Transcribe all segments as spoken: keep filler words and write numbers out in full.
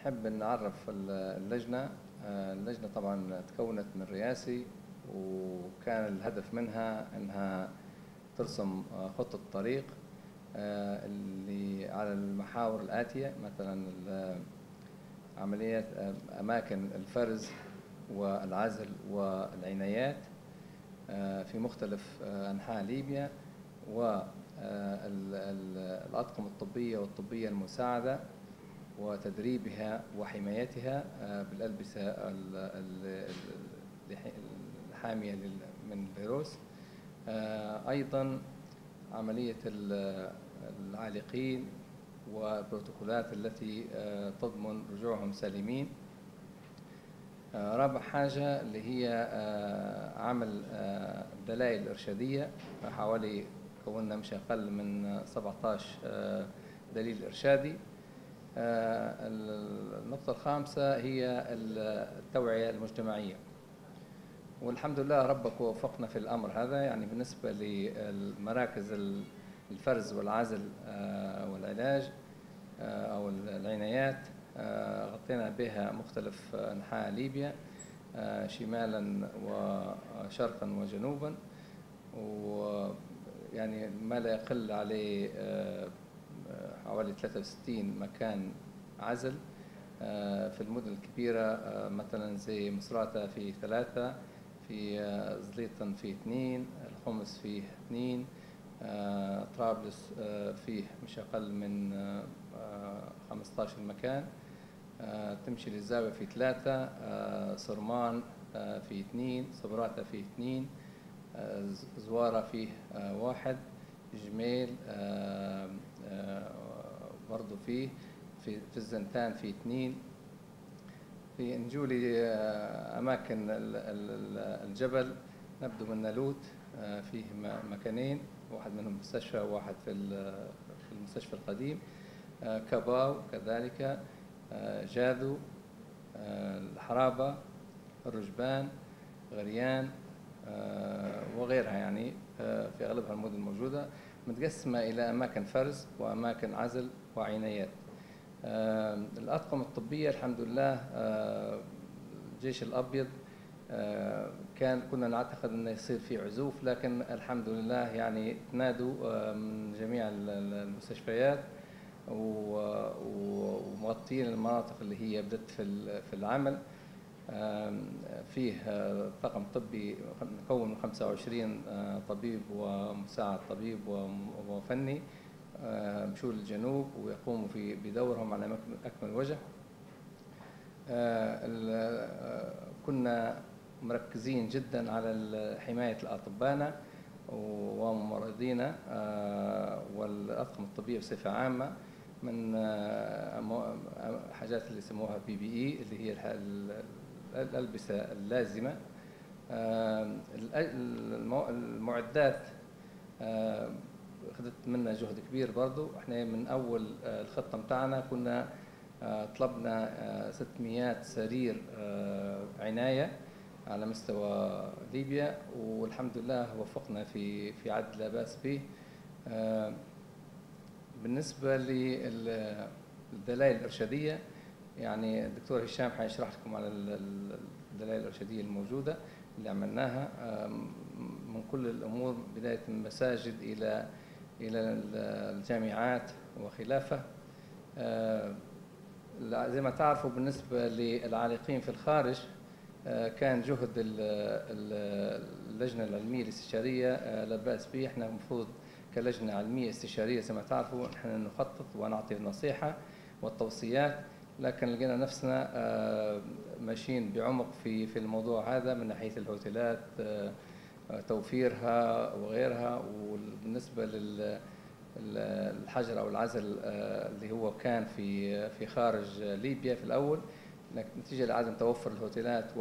نحب نعرف اللجنة. اللجنة طبعا تكونت من رئاسي، وكان الهدف منها أنها ترسم خطة طريق اللي على المحاور الآتية، مثلا عملية أماكن الفرز والعزل والعنايات في مختلف أنحاء ليبيا، والأطقم الطبية والطبية المساعدة وتدريبها وحمايتها بالألبسة الحامية من الفيروس. أيضا عملية العالقين والبروتوكولات التي تضمن رجوعهم سالمين. رابع حاجة اللي هي عمل دلائل إرشادية، حوالي كونا مش أقل من سبعة عشر دليل إرشادي. النقطة الخامسة هي التوعية المجتمعية، والحمد لله ربك وفقنا في الأمر هذا. يعني بالنسبة للمراكز الفرز والعزل والعلاج أو العنايات، غطينا بها مختلف أنحاء ليبيا، شمالا وشرقا وجنوبا، ويعني ما لا يقل عليه حوالي ثلاثة وستين مكان عزل في المدن الكبيرة، مثلا زي مصراتة في ثلاثة، في زليطن في اثنين، الخمس فيه اثنين، طرابلس فيه مش أقل من خمسة عشر مكان، تمشي للزاوية في ثلاثة، صرمان في اثنين، صبراتة في اثنين، زوارة فيه واحد، جميل برضو فيه، في في الزنتان في اثنين. في نجولي أماكن الجبل، نبدو من نالوت فيه مكانين، واحد منهم مستشفى وواحد في في المستشفى القديم، كباو كذلك، جاذو، الحرابة، الرجبان، غريان وغيرها، يعني في أغلبها المدن الموجودة، متقسمة إلى أماكن فرز وأماكن عزل وعنايات. الأطقم الطبية الحمد لله الجيش الأبيض كان كنا نعتقد أنه يصير في عزوف، لكن الحمد لله يعني تنادوا من جميع المستشفيات ومغطين المناطق اللي هي بدت في العمل. فيه طاقم طبي مكون من خمسة وعشرين طبيب ومساعد طبيب وفني مشوا للجنوب ويقوموا في بدورهم على أكمل وجه. كنا مركزين جدا على حماية الأطباء وممرضينا والأطقم الطبية بصفة عامة، من حاجات اللي يسموها بي بي إي اللي هي الألبسة اللازمة. المعدات أخذت منا جهد كبير برضو. احنا من أول الخطة متاعنا كنا طلبنا ستمئة سرير عناية على مستوى ليبيا، والحمد لله وفقنا في في عدد لا بأس به. بالنسبة للدلائل الإرشادية، يعني الدكتور هشام حيشرح لكم على الدلائل الإرشادية الموجودة اللي عملناها من كل الأمور، بداية من المساجد إلى إلى الجامعات وخلافه. زي ما تعرفوا بالنسبة للعالقين في الخارج، كان جهد اللجنة العلمية الاستشارية لا بأس به. احنا المفروض كلجنة علمية استشارية زي ما تعرفوا احنا نخطط ونعطي النصيحة والتوصيات، لكن لقينا نفسنا ماشيين بعمق في في الموضوع هذا من ناحية الهوتيلات توفيرها وغيرها. وبالنسبة للحجر أو العزل اللي هو كان في في خارج ليبيا في الأول، نتيجة لعدم توفر الهوتيلات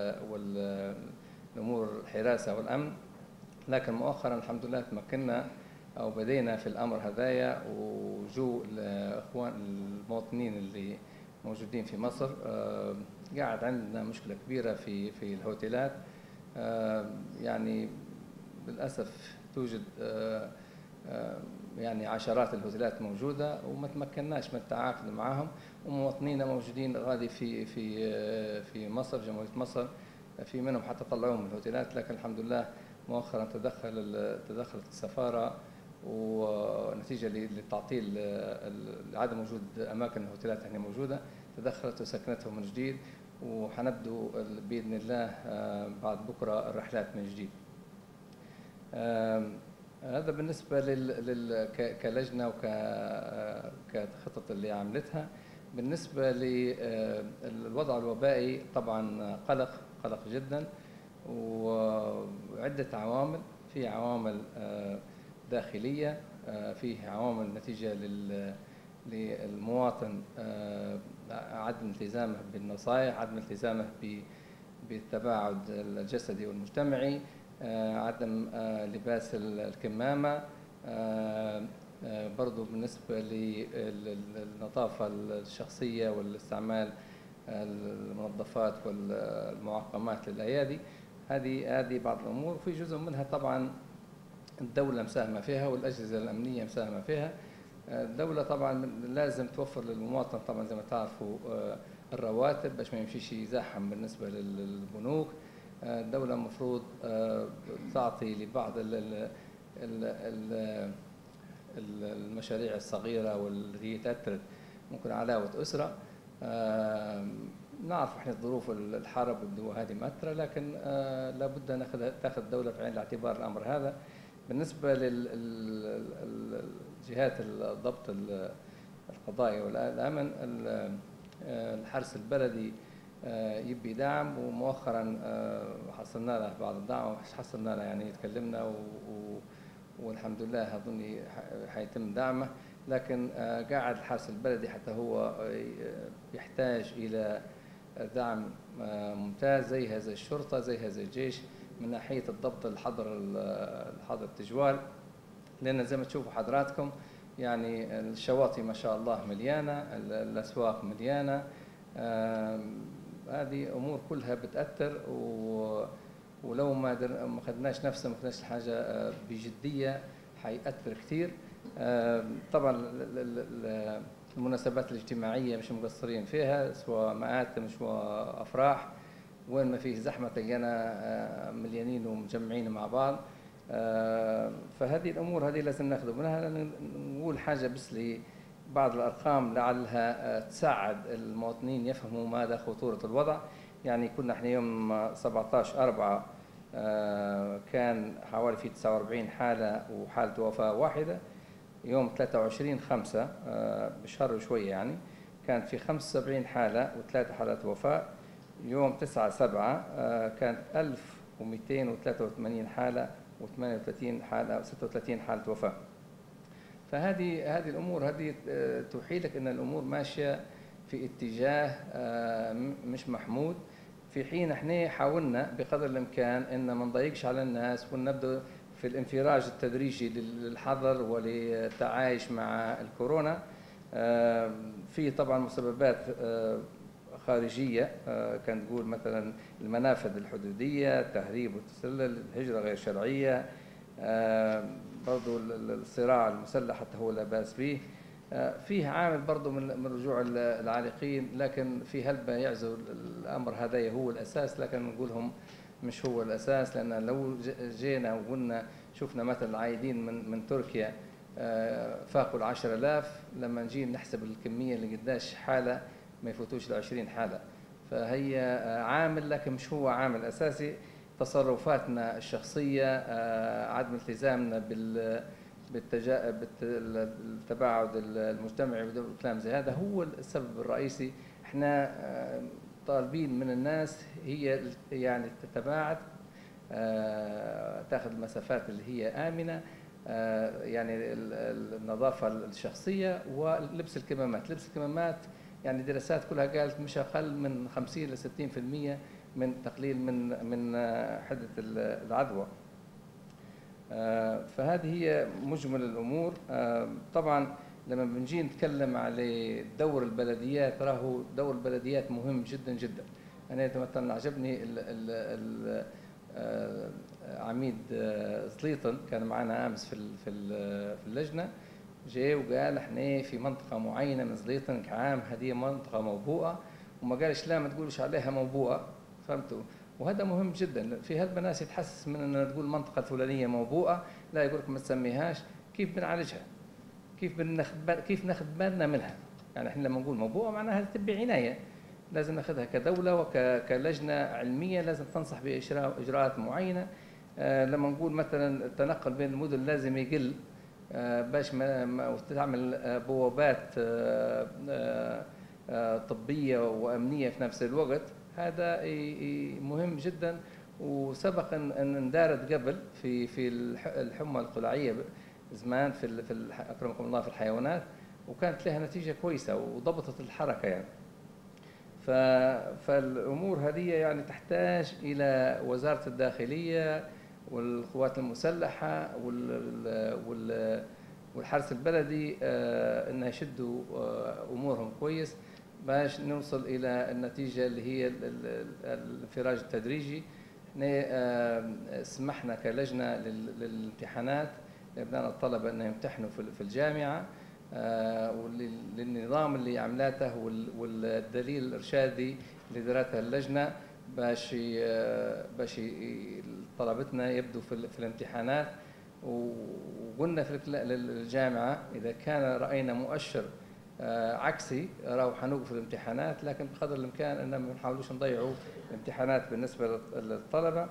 والأمور الحراسة والأمن، لكن مؤخرا الحمد لله تمكنا أو بدينا في الأمر هذايا، وجو الإخوان المواطنين اللي موجودين في مصر. قاعد عندنا مشكلة كبيرة في في الهوتيلات، يعني للأسف توجد يعني عشرات الهوتيلات موجودة وما تمكناش من التعاقد معهم، ومواطنينا موجودين غادي في في في مصر، جمهورية مصر، في منهم حتى طلعوهم من الهوتيلات، لكن الحمد لله مؤخرا تدخل تدخلت السفارة ونتيجة لتعطيل لعدم وجود أماكن الهوتيلات هنا موجودة، تدخلت وسكنتهم من جديد، وحنبدو بإذن الله بعد بكرة الرحلات من جديد. هذا بالنسبة لل... كلجنة وكخطط اللي عملتها. بالنسبة للوضع الوبائي طبعا قلق قلق جدا، وعدة عوامل، في عوامل داخلية، فيه عوامل نتيجة لل... للمواطن عدم التزامه بالنصائح، عدم التزامه بالتباعد الجسدي والمجتمعي، عدم لباس الكمامة، برضو بالنسبة للنظافة الشخصية والاستعمال المنظفات والمعقمات للأيادي. هذه هذه بعض الأمور، وفي جزء منها طبعا الدولة مساهمة فيها والأجهزة الأمنية مساهمة فيها. الدولة طبعا لازم توفر للمواطن طبعا زي ما تعرفوا الرواتب باش ما يمشيش يزاحم بالنسبة للبنوك. الدولة المفروض تعطي لبعض المشاريع الصغيرة والتي هي تأثر ممكن علاوة أسرة. نعرف احنا ظروف الحرب هذه مأثرة، لكن لابد أن تأخذ الدولة في عين الاعتبار الأمر هذا. بالنسبة للجهات الضبط القضائي والأمن، الحرس البلدي يبي دعم، ومؤخرا حصلنا له بعض الدعم، حصلنا له يعني تكلمنا والحمد لله أظن حيتم دعمه، لكن قاعد الحرس البلدي حتى هو يحتاج إلى دعم ممتاز زي هذا الشرطة زي هذا الجيش من ناحية الضبط الحظر الحظر التجوال، لأن زي ما تشوفوا حضراتكم يعني الشواطئ ما شاء الله مليانة، الأسواق مليانة. هذه أمور كلها بتأثر، ولو ما ما خدناش نفسنا ما خدناش الحاجة بجدية حيأثر كثير. طبعا المناسبات الاجتماعية مش مقصرين فيها، سواء مآتم سواء أفراح، وين ما فيه زحمة تلقانا مليانين ومجمعين مع بعض. فهذه الأمور هذه لازم ناخذ منها، نقول حاجة بس لبعض الأرقام لعلها تساعد المواطنين يفهموا ماذا خطورة الوضع. يعني كنا احنا يوم سبعة عشر أربعة كان حوالي في تسعة وأربعين حالة وحالة وفاة واحدة. يوم ثلاثة وعشرين خمسة بشهر شوية يعني كانت في خمسة وسبعين حالة وثلاث حالات وفاة. يوم تسعة سبعة كانت ألف ومئتين وثلاثة وثمانين حالة وثمانية وثلاثين حالة وستة وثلاثين حالة وفاة. فهذه هذه الأمور هذه توحي لك أن الأمور ماشية في اتجاه مش محمود، في حين احنا حاولنا بقدر الإمكان أن ما نضيقش على الناس ونبدأ في الانفراج التدريجي للحظر وللتعايش مع الكورونا. في طبعا مسببات خارجية كان تقول مثلا المنافذ الحدودية، التهريب والتسلل، الهجرة غير شرعية، برضو الصراع المسلح حتى هو لا بأس به. فيه عامل برضو من رجوع العالقين، لكن في هلبة يعزو الأمر هذا هو الأساس، لكن نقولهم مش هو الأساس، لأن لو جينا وقلنا شفنا مثلا العايدين من من تركيا فاقوا العشر آلاف، لما نجي نحسب الكمية اللي قداش حالة ما يفوتوش العشرين حالة. فهي عامل لكن مش هو عامل أساسي. تصرفاتنا الشخصية، عدم التزامنا بال بالتباعد المجتمعي والكلام زي هذا هو السبب الرئيسي. احنا طالبين من الناس هي يعني تتباعد، تاخذ المسافات اللي هي آمنة، يعني النظافة الشخصية ولبس الكمامات. لبس الكمامات يعني دراسات كلها قالت مش أقل من خمسين إلى ستين بالمئة من تقليل من من حدة العدوى. فهذه هي مجمل الأمور. طبعا لما بنجي نتكلم على دور البلديات، راهو دور البلديات مهم جدا جدا. أنا مثلا عجبني ال ال ال عميد زليطن كان معنا أمس في في اللجنة، جاي وقال احنا في منطقه معينه من زليطن عام هذه منطقه موبوءه، وما قالش لا ما تقولش عليها موبوءه. فهمتوا؟ وهذا مهم جدا. في هذا الناس يتحسس من ان تقول المنطقه الفلانيه موبوءه، لا يقول لك ما تسميهاش. كيف بنعالجها؟ كيف بناخذ كيف ناخذ بالنا منها؟ يعني احنا لما نقول موبوءه معناها تبي عنايه، لازم ناخذها كدوله وكلجنه علميه لازم تنصح باجراءات معينه. آه لما نقول مثلا التنقل بين المدن لازم يقل، آه باش ما تعمل آه بوابات آه آه آه طبيه وامنيه في نفس الوقت، هذا مهم جدا. وسبق ان اندارت قبل في في الحمى القلاعيه زمان في في اكرمكم الله في الحيوانات، وكانت لها نتيجه كويسه وضبطت الحركه يعني. فالامور هذه يعني تحتاج الى وزاره الداخليه والقوات المسلحه والحرس البلدي انها يشدوا امورهم كويس باش نوصل الى النتيجه اللي هي الانفراج التدريجي. احنا سمحنا كلجنه للامتحانات لابناء الطلبه انهم يمتحنوا في الجامعه، وللنظام اللي عملاته والدليل الارشادي اللي دارتها اللجنه باش باش طلبتنا يبدوا في الامتحانات. وقلنا في الجامعه اذا كان راينا مؤشر عكسي راهو حنوقف الامتحانات، لكن بقدر الامكان ان ما نحاولوش نضيعوا الامتحانات بالنسبه للطلبه.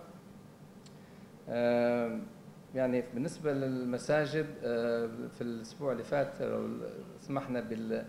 يعني بالنسبه للمساجد في الاسبوع اللي فات سمحنا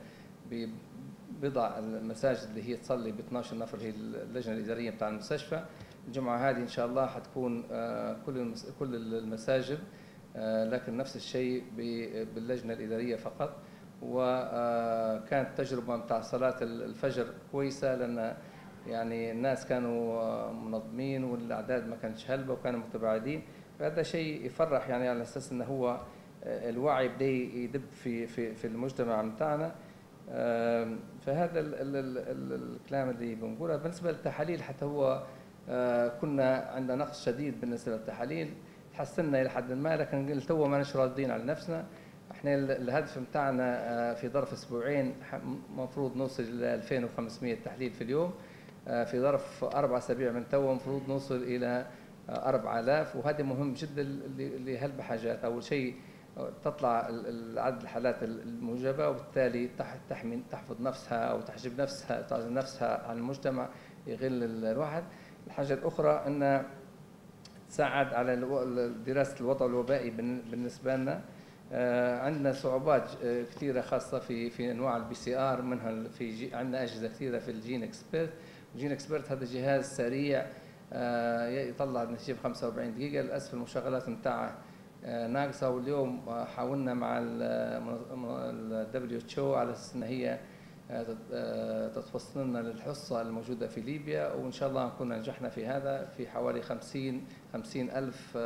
ببضع المساجد اللي هي تصلي ب اثناش نفر، هي اللجنه الاداريه بتاع المستشفى. الجمعه هذه ان شاء الله حتكون كل كل المساجد، لكن نفس الشيء باللجنه الاداريه فقط. وكانت تجربه متاع صلاه الفجر كويسه، لان يعني الناس كانوا منظمين والاعداد ما كانتش هلبه وكانوا متباعدين، فهذا شيء يفرح يعني على اساس انه هو الوعي بدا يدب في في في المجتمع متاعنا. فهذا ال ال ال الكلام اللي بنقوله. بالنسبه للتحاليل حتى هو كنا عندنا نقص شديد بالنسبه للتحاليل، تحسنا الى حد ما، لكن تو ما نش راضيين على نفسنا. احنا الهدف بتاعنا في ظرف اسبوعين المفروض نوصل الى ألفين وخمسمئة تحليل في اليوم، في ظرف اربع اسابيع من تو المفروض نوصل الى أربعة آلاف. وهذا مهم جدا لهلب حاجات. اول شيء تطلع عدد الحالات الموجبه، وبالتالي تحمي تحفظ نفسها او تحجب نفسها تعزل نفسها عن المجتمع يغل الواحد. الحاجه الاخرى ان تساعد على دراسه الوضع الوبائي بالنسبه لنا. عندنا صعوبات كثيره خاصه في في انواع البي سي ار، منها في عندنا اجهزه كثيره في الجين اكسبيرت. الجين اكسبيرت هذا جهاز سريع يطلع النتيجه ب خمسة وأربعين دقيقه. للاسف المشغلات نتاعه ناقصه، واليوم حاولنا مع ال دبليو اتش او على اساس ان هي تتفصل لنا للحصه الموجوده في ليبيا، وان شاء الله نكون نجحنا في هذا في حوالي خمسين خمسين ألف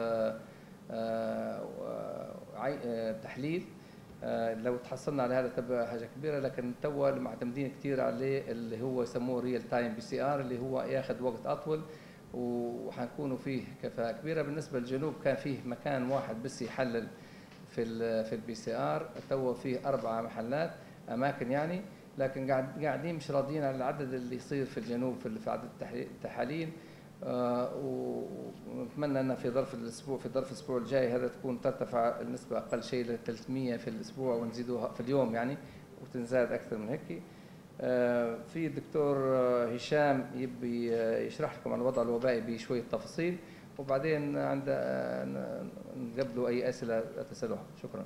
تحليل. لو تحصلنا على هذا تبقى حاجه كبيره، لكن توا معتمدين كثير عليه اللي هو يسموه ريال تايم بي سي ار، اللي هو ياخذ وقت اطول وحنكونوا فيه كفاءه كبيره. بالنسبه للجنوب كان فيه مكان واحد بس يحلل في ال في البي سي ار، توا فيه اربع محلات اماكن يعني، لكن قاعد قاعدين مش راضيين على العدد اللي يصير في الجنوب في عدد التحاليل. آه ونتمنى ان في ظرف الاسبوع في ظرف الاسبوع الجاي هذا تكون ترتفع النسبه اقل شيء ل ثلاثمئة في الاسبوع ونزيدوها في اليوم يعني، وتنزاد اكثر من هيك. آه في الدكتور هشام يبي يشرح لكم عن الوضع الوبائي بشويه تفاصيل، وبعدين عند نقبلوا اي اسئله تسالوها. شكرا.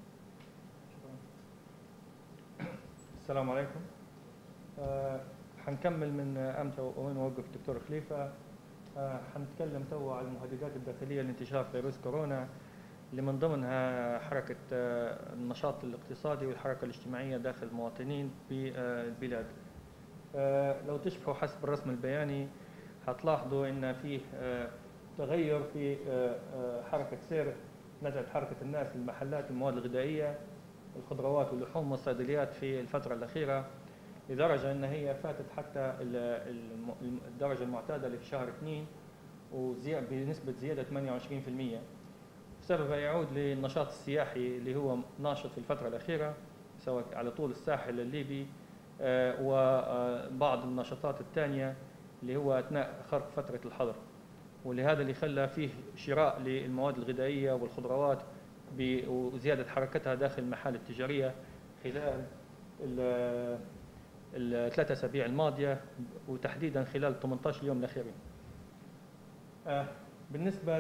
السلام عليكم. آه حنكمل من امتى وين وقف الدكتور خليفه. آه حنتكلم تو على المهددات الداخليه لانتشار فيروس كورونا، اللي من ضمنها حركه آه النشاط الاقتصادي والحركه الاجتماعيه داخل المواطنين بالبلاد. آه لو تشبحوا حسب الرسم البياني هتلاحظوا ان فيه آه تغير في آه آه حركه سير نزعت حركه الناس للمحلات المواد الغذائيه الخضروات واللحوم والصيدليات في الفتره الاخيره، لدرجه ان هي فاتت حتى الدرجه المعتاده اللي في شهر اثنين بنسبه زياده ثمانية وعشرين بالمئة. وسببها يعود للنشاط السياحي اللي هو ناشط في الفترة الأخيرة سواء على طول الساحل الليبي وبعض النشاطات الثانية اللي هو أثناء خرق فترة الحظر، ولهذا اللي خلى فيه شراء للمواد الغذائية والخضروات وزيادة حركتها داخل المحال التجارية خلال الثلاث أسابيع الماضية وتحديدا خلال ثمانية عشر يوم الأخيرين. بالنسبة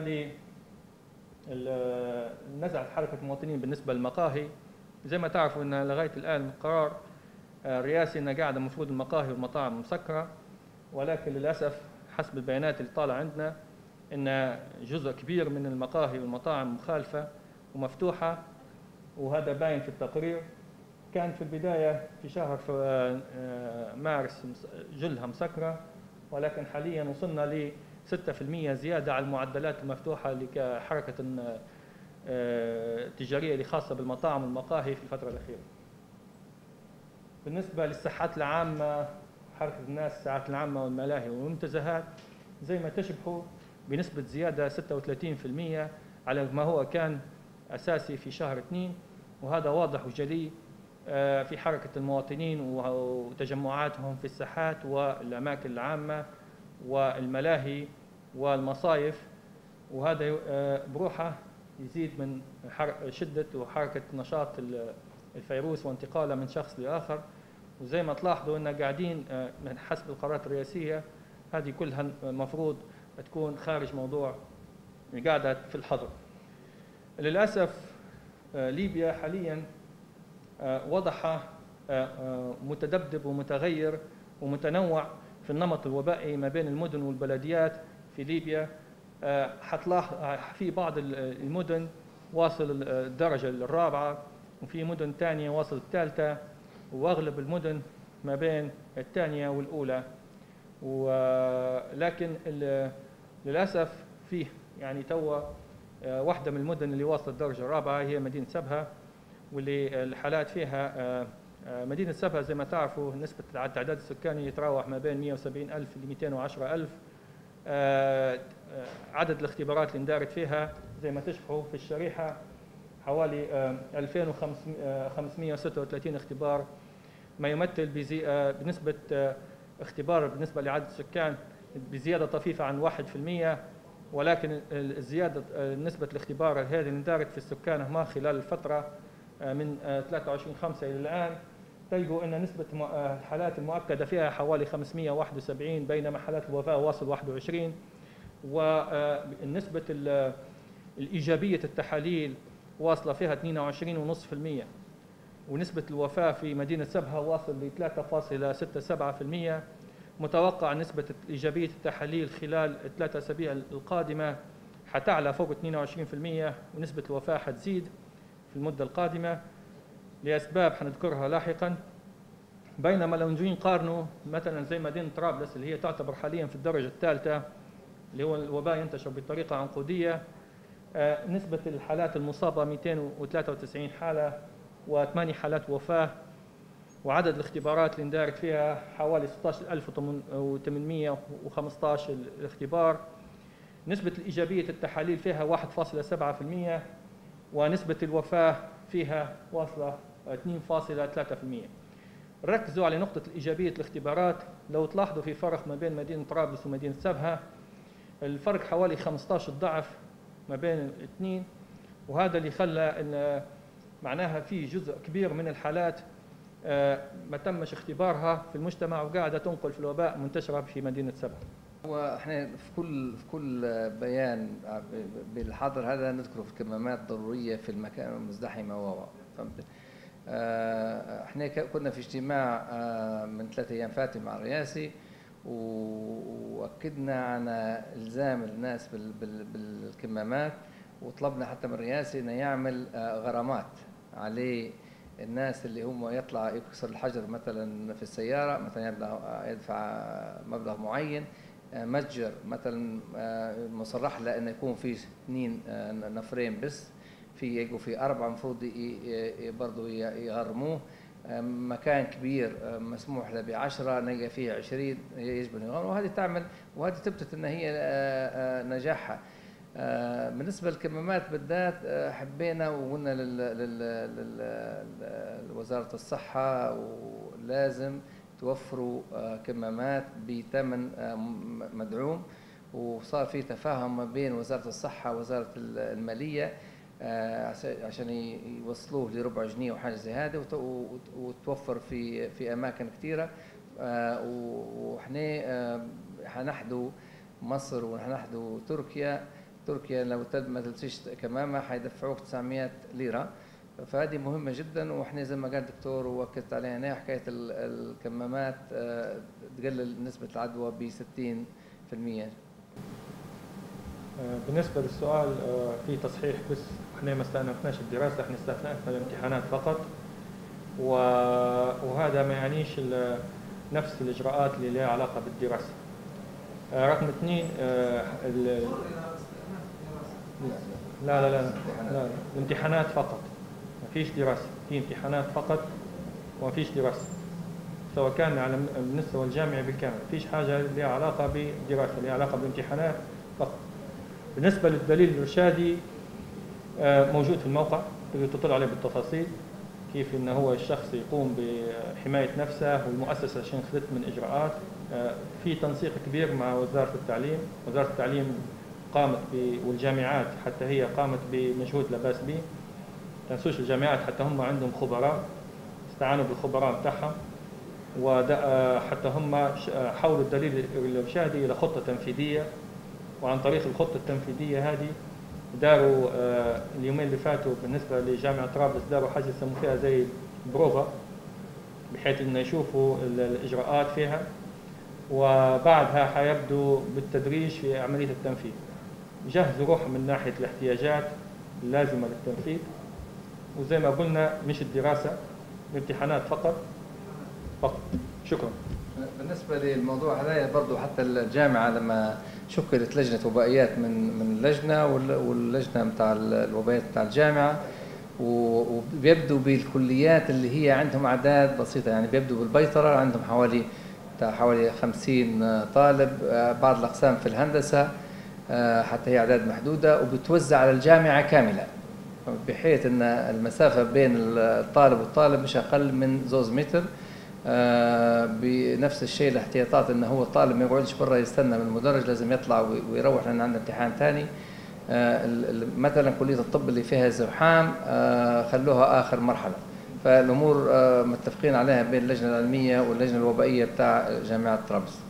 لنزعة حركة المواطنين بالنسبة للمقاهي، زي ما تعرفوا أن لغاية الآن قرار رئاسي أن قاعدة المفروض المقاهي والمطاعم مسكرة، ولكن للأسف حسب البيانات اللي طالعة عندنا أن جزء كبير من المقاهي والمطاعم مخالفة ومفتوحة، وهذا باين في التقرير. كان في البداية في شهر مارس جلها مسكرة، ولكن حاليا وصلنا ل ستة بالمئة زيادة على المعدلات المفتوحة لحركة التجارية اللي خاصة بالمطاعم والمقاهي في الفترة الأخيرة. بالنسبة للصحات العامة، حركة الناس الساعات العامة والملاهي والمنتزهات زي ما تشبهوا بنسبة زيادة ستة وثلاثين بالمئة على ما هو كان أساسي في شهر اثنين، وهذا واضح وجلي في حركة المواطنين وتجمعاتهم في الساحات والأماكن العامة والملاهي والمصايف، وهذا بروحه يزيد من شدة وحركة نشاط الفيروس وانتقاله من شخص لآخر. وزي ما تلاحظوا أن قاعدين من حسب القرارات الرئاسية هذه كلها المفروض تكون خارج موضوع قاعدة في الحظر. للأسف ليبيا حاليا وضعها متذبذب ومتغير ومتنوع في النمط الوبائي ما بين المدن والبلديات في ليبيا. حتلاحظ في بعض المدن واصل الدرجة الرابعة، وفي مدن ثانية واصل الثالثة، وأغلب المدن ما بين الثانية والأولى. ولكن للأسف فيه يعني توا واحدة من المدن اللي واصلت الدرجة الرابعة هي مدينة سبها، واللي الحالات فيها مدينة سبها زي ما تعرفوا نسبة التعداد السكاني يتراوح ما بين مئة وسبعين ألف ل مئتين وعشرة ألف. عدد الاختبارات اللي اندارت فيها زي ما تشوفوا في الشريحة حوالي ألفين وخمسمئة وستة وثلاثين اختبار، ما يمثل بنسبة اختبار بالنسبة لعدد السكان بزيادة طفيفة عن واحد بالمئة، ولكن الزيادة نسبة الاختبار هذه اللي اندارت في السكان هما خلال الفترة من ثلاثة وعشرين خمسة إلى الآن تلقوا أن نسبة الحالات المؤكدة فيها حوالي خمسمئة وواحد وسبعين، بينما حالات الوفاة واصل واحد وعشرين، ونسبة الإيجابية التحاليل واصلة فيها اثنين وعشرين فاصلة خمسة بالمئة، ونسبة الوفاة في مدينة سبها واصل ل ثلاثة فاصلة ستة سبعة بالمئة. متوقع نسبة إيجابية التحاليل خلال الثلاث أسابيع القادمة حتعلى فوق اثنين وعشرين بالمئة، ونسبة الوفاة حتزيد في المدة القادمة لأسباب حنذكرها لاحقا. بينما لو نجي نقارنوا مثلا زي مدينة طرابلس اللي هي تعتبر حاليا في الدرجة الثالثة اللي هو الوباء ينتشر بطريقة عنقودية، نسبة الحالات المصابة مئتين وثلاثة وتسعين حالة وثمانية حالات وفاة، وعدد الاختبارات اللي اندارت فيها حوالي ستة عشر ألف وثمانمئة وخمسة عشر الاختبار. نسبة الإيجابية التحاليل فيها واحد فاصلة سبعة بالمئة، ونسبة الوفاة فيها واصلة اثنين فاصلة ثلاثة بالمئة. ركزوا على نقطة الإيجابية الاختبارات، لو تلاحظوا في فرق ما بين مدينة طرابلس ومدينة سبها، الفرق حوالي خمسة عشر ضعف ما بين الاثنين، وهذا اللي خلى ان معناها في جزء كبير من الحالات ما تمش اختبارها في المجتمع وقاعدة تنقل في الوباء منتشرة في مدينة سبها. واحنا في كل في كل بيان بالحظر هذا نذكره في الكمامات ضروريه في المكان المزدحمه و فهمت. احنا كنا في اجتماع من ثلاثة ايام فاتوا مع الرئاسي، واكدنا على الزام الناس بالكمامات، وطلبنا حتى من الرئاسي انه يعمل غرامات عليه الناس اللي هم يطلع يكسر الحجر مثلا في السياره، مثلا يدفع مبلغ معين، متجر مثلا مصرح له انه يكون في اثنين نفرين بس، في يجوا في اربعه المفروض برضه يغرموه، مكان كبير مسموح له بعشرة نلقى فيه عشرين يجب ان يغرم، وهذه تعمل وهذه تثبت ان هي نجاحها. بالنسبة للكمامات بالذات حبينا وقلنا لوزارة الصحة ولازم توفروا كمامات بثمن مدعوم، وصار في تفاهم ما بين وزارة الصحة ووزارة المالية عشان يوصلوه لربع جنيه وحاجة زي هذا، وتوفر في في أماكن كثيرة. وإحنا حنحدو مصر وحنحدو تركيا. تركيا لو ما تلبسيش كمامة حيدفعوك تسعمائة ليرة، فهذه مهمة جدا. واحنا زي ما قال الدكتور وأكدت عليها هنا حكاية الكمامات تقلل نسبة العدوى ب ستين بالمئة. بالنسبة للسؤال في تصحيح، بس احنا ما استأنفناش الدراسة، احنا استأنفنا الامتحانات فقط، وهذا ما يعنيش نفس الإجراءات اللي لها علاقة بالدراسة. رقم اثنين، لا لا لا لا الامتحانات فقط، ما فيش دراسة، في امتحانات فقط وما فيش دراسة، سواء كان على المستوى الجامعي بالكامل، ما فيش حاجة لها علاقة بالدراسة، لها علاقة بالامتحانات فقط. بالنسبة للدليل الإرشادي موجود في الموقع، تقدر تطلع عليه بالتفاصيل كيف إنه هو الشخص يقوم بحماية نفسه والمؤسسة عشان خذت من إجراءات. في تنسيق كبير مع وزارة التعليم، وزارة التعليم قامت ب والجامعات حتى هي قامت بمجهود لا بأس به. تنسوش الجامعات حتى هم عندهم خبراء، استعانوا بالخبراء بتاعهم، وحتى هم حولوا الدليل الإرشادي إلى خطة تنفيذية، وعن طريق الخطة التنفيذية هذه داروا اليومين اللي فاتوا بالنسبة لجامعة طرابلس داروا حاجة يسموا فيها زي بروفا، بحيث إنه يشوفوا الإجراءات فيها، وبعدها حيبدوا بالتدريج في عملية التنفيذ. جهزوا روحهم من ناحية الاحتياجات اللازمة للتنفيذ، وزي ما قلنا مش الدراسة، الامتحانات فقط فقط. شكرا. بالنسبة للموضوع هذا برضو حتى الجامعة لما شكلت لجنة وبائيات من من اللجنة واللجنة متاع الوبائيات متاع الجامعة، وبيبدوا بالكليات اللي هي عندهم أعداد بسيطة، يعني بيبدوا بالبيطرة عندهم حوالي حوالي خمسين طالب، بعض الأقسام في الهندسة حتى هي أعداد محدودة، وبتوزع على الجامعة كاملة، بحيث أن المسافة بين الطالب والطالب مش أقل من زوز متر. بنفس الشيء الاحتياطات أنه هو الطالب ما يقعدش برا يستنى من المدرج، لازم يطلع ويروح لأن عندنا امتحان ثاني. مثلا كلية الطب اللي فيها زحام خلوها آخر مرحلة. فالأمور متفقين عليها بين اللجنة العلمية واللجنة الوبائية بتاع جامعة طرابلس.